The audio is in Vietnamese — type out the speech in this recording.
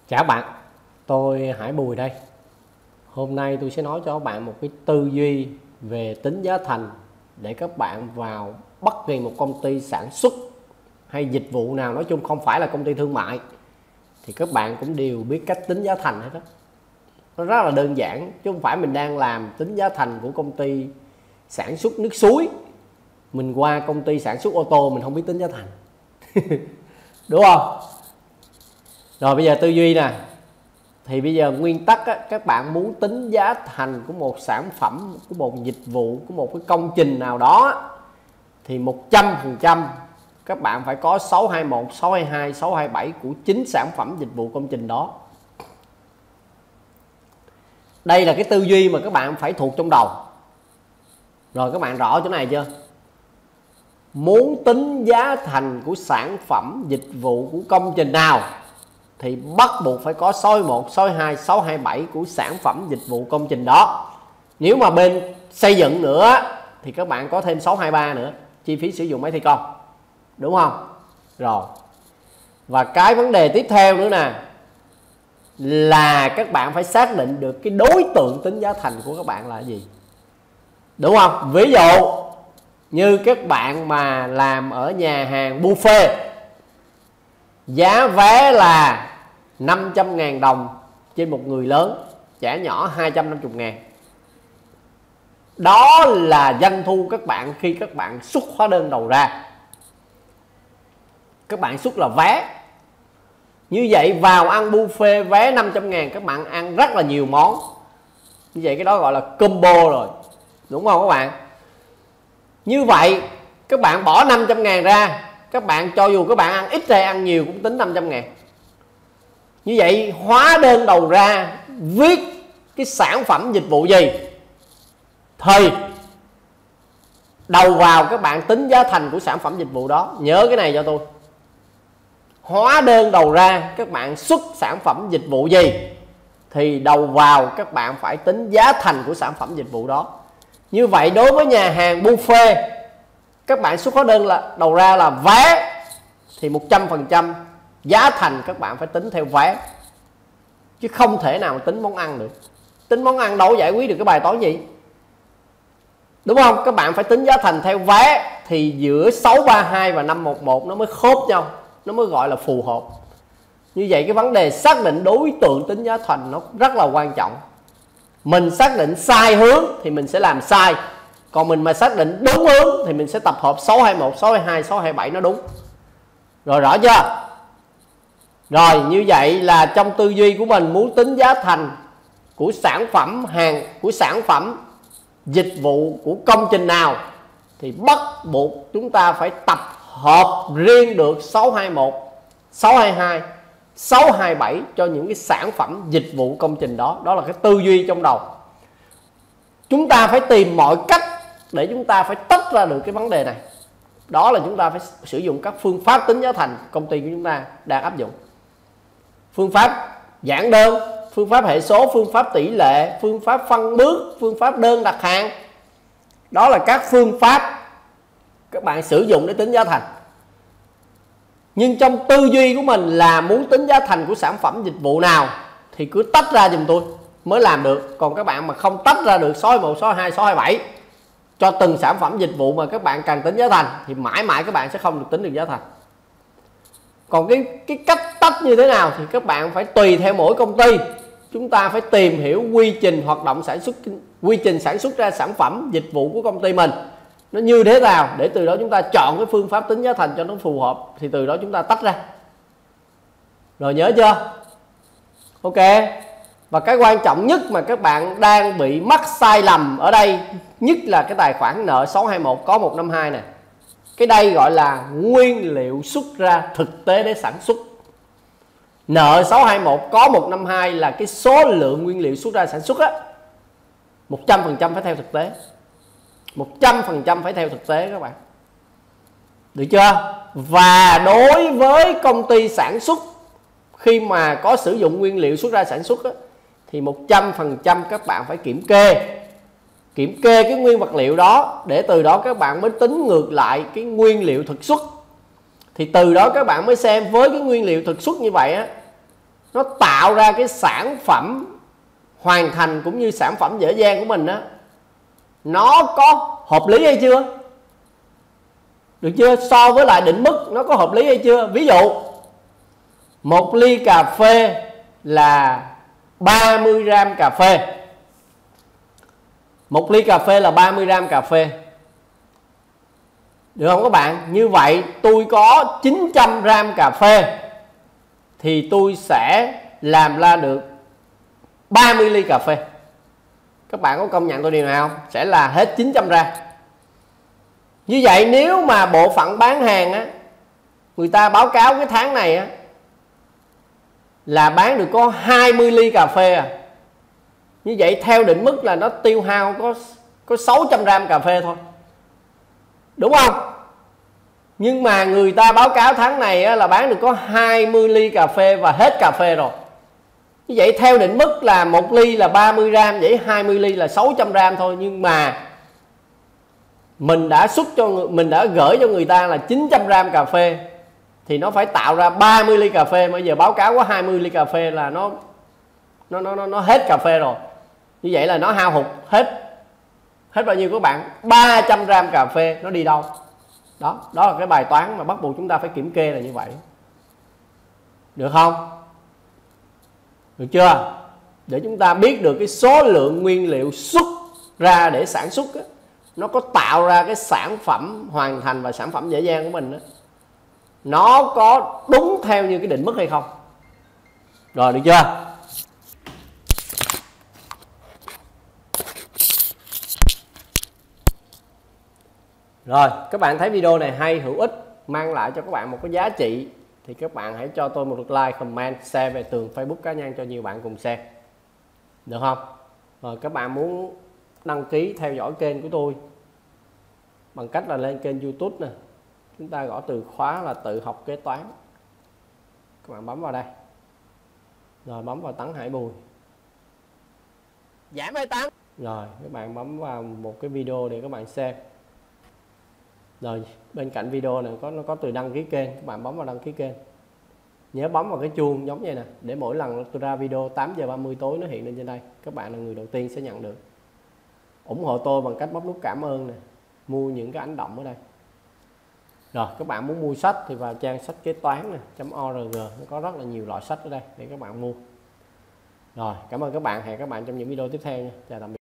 Chào bạn, tôi Hải Bùi đây. Hôm nay tôi sẽ nói cho các bạn một cái tư duy về tính giá thành để các bạn vào bất kỳ một công ty sản xuất hay dịch vụ nào, nói chung không phải là công ty thương mại, thì các bạn cũng đều biết cách tính giá thành hết đó. Nó rất là đơn giản, chứ không phải mình đang làm tính giá thành của công ty sản xuất nước suối, mình qua công ty sản xuất ô tô mình không biết tính giá thành. Đúng không? Rồi bây giờ tư duy nè. Thì bây giờ nguyên tắc á, các bạn muốn tính giá thành của một sản phẩm, của một dịch vụ, của một cái công trình nào đó, thì 100% các bạn phải có 621, 622, 627 của chính sản phẩm dịch vụ công trình đó. Đây là cái tư duy mà các bạn phải thuộc trong đầu. Rồi các bạn rõ chỗ này chưa? Muốn tính giá thành của sản phẩm dịch vụ của công trình nào thì bắt buộc phải có 621, 622, 627 của sản phẩm dịch vụ công trình đó. Nếu mà bên xây dựng nữa thì các bạn có thêm 623 nữa, chi phí sử dụng máy thi công. Đúng không? Rồi. Và cái vấn đề tiếp theo nữa nè, là các bạn phải xác định được cái đối tượng tính giá thành của các bạn là gì. Đúng không? Ví dụ như các bạn mà làm ở nhà hàng buffet, giá vé là 500.000 đồng trên một người lớn, trẻ nhỏ 250.000. Đó là doanh thu các bạn khi các bạn xuất hóa đơn đầu ra. Các bạn xuất là vé. Như vậy vào ăn buffet vé 500.000, các bạn ăn rất là nhiều món. Như vậy cái đó gọi là combo rồi. Đúng không các bạn? Như vậy các bạn bỏ 500.000 ra, các bạn cho dù các bạn ăn ít hay ăn nhiều cũng tính 500.000. Như vậy hóa đơn đầu ra viết cái sản phẩm dịch vụ gì thì đầu vào các bạn tính giá thành của sản phẩm dịch vụ đó. Nhớ cái này cho tôi. Hóa đơn đầu ra các bạn xuất sản phẩm dịch vụ gì thì đầu vào các bạn phải tính giá thành của sản phẩm dịch vụ đó. Như vậy đối với nhà hàng buffet, các bạn xuất hóa đơn là đầu ra là vé thì 100% giá thành các bạn phải tính theo vé, chứ không thể nào tính món ăn được. Tính món ăn đâu giải quyết được cái bài toán gì. Đúng không? Các bạn phải tính giá thành theo vé thì giữa 632 và 511 nó mới khớp nhau, nó mới gọi là phù hợp. Như vậy cái vấn đề xác định đối tượng tính giá thành nó rất là quan trọng. Mình xác định sai hướng thì mình sẽ làm sai, còn mình mà xác định đúng hướng thì mình sẽ tập hợp 621, 622, 627 nó đúng. Rồi rõ chưa? Rồi như vậy là trong tư duy của mình muốn tính giá thành của sản phẩm hàng, của sản phẩm dịch vụ của công trình nào thì bắt buộc chúng ta phải tập hợp riêng được 621, 622, 627 cho những cái sản phẩm dịch vụ công trình đó. Đó là cái tư duy trong đầu. Chúng ta phải tìm mọi cách để chúng ta phải tách ra được cái vấn đề này. Đó là chúng ta phải sử dụng các phương pháp tính giá thành công ty của chúng ta đang áp dụng. Phương pháp giản đơn, phương pháp hệ số, phương pháp tỷ lệ, phương pháp phân bước, phương pháp đơn đặt hàng. Đó là các phương pháp các bạn sử dụng để tính giá thành. Nhưng trong tư duy của mình là muốn tính giá thành của sản phẩm dịch vụ nào thì cứ tách ra giùm tôi mới làm được. Còn các bạn mà không tách ra được 621, 622, 627 cho từng sản phẩm dịch vụ mà các bạn cần tính giá thành thì mãi mãi các bạn sẽ không được tính được giá thành. Còn cái cách tách như thế nào thì các bạn phải tùy theo mỗi công ty. Chúng ta phải tìm hiểu quy trình hoạt động sản xuất, quy trình sản xuất ra sản phẩm dịch vụ của công ty mình nó như thế nào, để từ đó chúng ta chọn cái phương pháp tính giá thành cho nó phù hợp, thì từ đó chúng ta tách ra. Rồi nhớ chưa? Ok. Và cái quan trọng nhất mà các bạn đang bị mắc sai lầm ở đây nhất là cái tài khoản nợ 621 có 152 nè. Cái đây gọi là nguyên liệu xuất ra thực tế để sản xuất. Nợ 621 có 152 là cái số lượng nguyên liệu xuất ra sản xuất á. 100% phải theo thực tế. 100% phải theo thực tế các bạn. Được chưa? Và đối với công ty sản xuất, khi mà có sử dụng nguyên liệu xuất ra sản xuất á, thì 100% các bạn phải kiểm kê. Kiểm kê cái nguyên vật liệu đó, để từ đó các bạn mới tính ngược lại cái nguyên liệu thực xuất. Thì từ đó các bạn mới xem với cái nguyên liệu thực xuất như vậy á, nó tạo ra cái sản phẩm hoàn thành cũng như sản phẩm dở dang của mình á, nó có hợp lý hay chưa? Được chưa? So với lại định mức nó có hợp lý hay chưa? Ví dụ một ly cà phê là 30 gram cà phê. Một ly cà phê là 30 gram cà phê. Được không các bạn? Như vậy tôi có 900 gram cà phê thì tôi sẽ làm ra được 30 ly cà phê. Các bạn có công nhận tôi điều này không? Sẽ là hết 900 gram. Như vậy nếu mà bộ phận bán hàng á, người ta báo cáo cái tháng này á là bán được có 20 ly cà phê à. Như vậy theo định mức là nó tiêu hao có 600 gram cà phê thôi. Đúng không? Nhưng mà người ta báo cáo tháng này á, là bán được có 20 ly cà phê và hết cà phê rồi. Như vậy theo định mức là một ly là 30 gram, vậy 20 ly là 600 gram thôi. Nhưng mà mình đã gửi cho người ta là 900 gram cà phê thì nó phải tạo ra 30 ly cà phê. Bây giờ báo cáo có 20 ly cà phê là nó hết cà phê rồi. Như vậy là nó hao hụt hết bao nhiêu các bạn? 300 gram cà phê nó đi đâu? Đó là cái bài toán mà bắt buộc chúng ta phải kiểm kê là như vậy. Được không? Được chưa? Để chúng ta biết được cái số lượng nguyên liệu xuất ra để sản xuất á, nó có tạo ra cái sản phẩm hoàn thành và sản phẩm dễ dàng của mình đó, nó có đúng theo như cái định mức hay không. Rồi được chưa? Rồi các bạn thấy video này hay, hữu ích, mang lại cho các bạn một cái giá trị thì các bạn hãy cho tôi một lượt like, comment, share về tường Facebook cá nhân cho nhiều bạn cùng xem. Được không? Rồi các bạn muốn đăng ký theo dõi kênh của tôi bằng cách là lên kênh YouTube nè, chúng ta gõ từ khóa là tự học kế toán, các bạn bấm vào đây, rồi bấm vào Tấn Hải Bùi, giảm hay tăng, rồi các bạn bấm vào một cái video để các bạn xem. Rồi bên cạnh video này nó có từ đăng ký kênh, các bạn bấm vào đăng ký kênh, nhớ bấm vào cái chuông giống như này để mỗi lần tôi ra video 8:30 tối nó hiện lên trên đây, các bạn là người đầu tiên sẽ nhận được. Ủng hộ tôi bằng cách bấm nút cảm ơn nè, mua những cái ảnh động ở đây. Rồi các bạn muốn mua sách thì vào trang sách kế toán .org, nó có rất là nhiều loại sách ở đây để các bạn mua. Rồi cảm ơn các bạn, hẹn các bạn trong những video tiếp theo nha. Chào tạm biệt.